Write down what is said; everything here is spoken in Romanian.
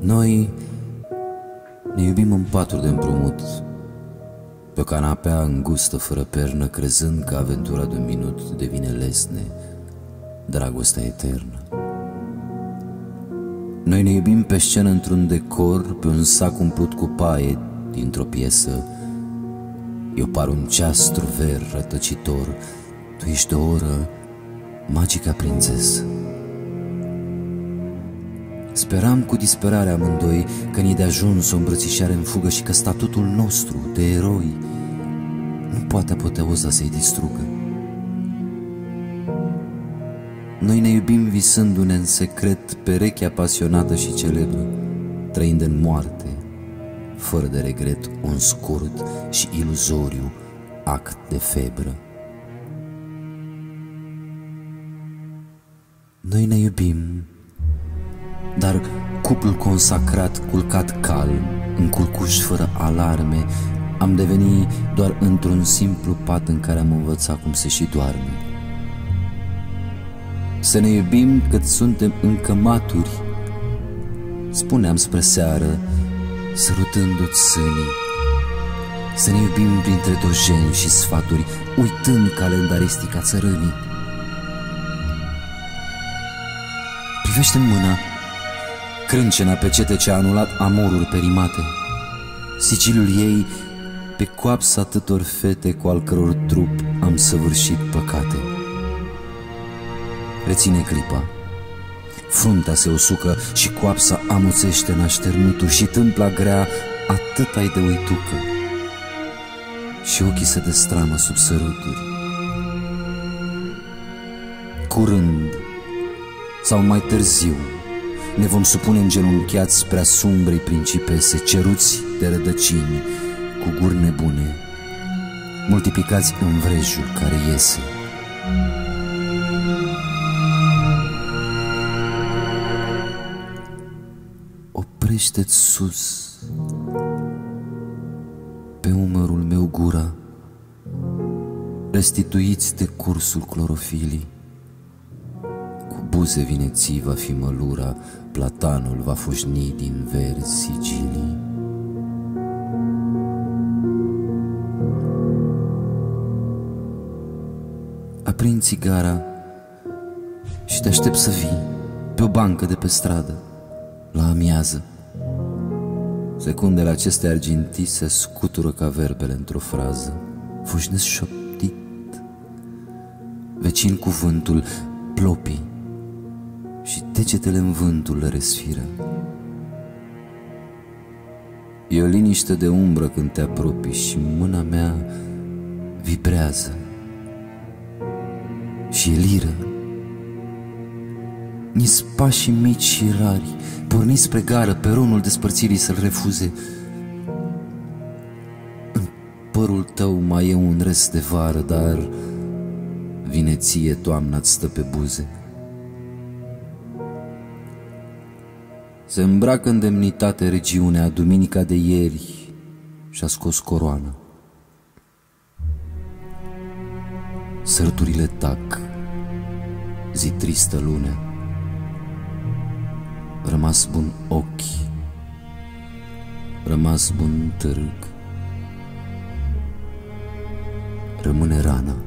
Noi ne iubim în paturi de împrumut, pe o canapea îngustă fără pernă, crezând că aventura de un minut devine lesne, dragostea eternă. Noi ne iubim pe scenă într-un decor, pe un sac umplut cu paie dintr-o piesă. Eu par un ceas truver rătăcitor, tu ești o oră, magica prințesă. Speram cu disperare amândoi că ni de ajuns o îmbrățișare în fugă și că statutul nostru de eroi nu poate apoteoza să-i distrugă. Noi ne iubim visându-ne în secret perechea pasionată și celebră, trăind în moarte, fără de regret, un scurt și iluzoriu act de febră. Noi ne iubim, dar cuplul consacrat, culcat calm, în culcuș fără alarme, am devenit doar într-un simplu pat în care am învățat cum se și doarme. Să ne iubim cât suntem încă maturi, spuneam spre seară, sărutându-ți sânii. Să ne iubim printre dojeni și sfaturi, uitând calendaristica țărânii. Privește-mi mâna, crâncena pecete ce a anulat amoruri perimate, sigiliul ei pe coapsa atâtor fete cu al căror trup am săvârșit păcate. Reține clipa, fruntea se usucă și coapsa amuțește în așternuturi și tâmpla grea atât ai de uitucă și ochii se destramă sub săruturi. Curând sau mai târziu ne vom supune îngenunchiați prea sumbrei principese, ceruți de rădăcini cu guri nebune, multiplicați în vrejul care iese. Oprește-ți sus pe umărul meu gura, restituiți de cursul clorofilii. Cu buze vineții va fi mălura, platanul va fușni din verzi sigilii. Aprind țigara și te aștept să vii pe o bancă de pe stradă la amiază. Secundele acestea argintii se scutură ca verbele într-o frază. Fușnesc șoptit, vecin cuvântul, plopii și degetele în vântul le resfiră. E o liniște de umbră când te apropii și mâna mea vibrează și e liră. Ni-s pașii mici și rari, porniți spre gară, peronul despărțirii să-l refuze. În părul tău mai e un rest de vară, dar vineție toamna-ți stă pe buze. Se îmbracă în demnitate regiunea, duminica de ieri și-a scos coroana. Sărturile tac, zi tristă lunea. Rămas bun ochi, rămas bun târg, rămâne rana.